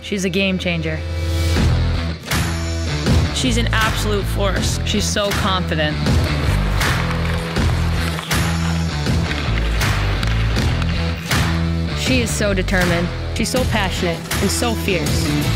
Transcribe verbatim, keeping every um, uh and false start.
She's a game changer. She's an absolute force. She's so confident. She is so determined. She's so passionate and so fierce.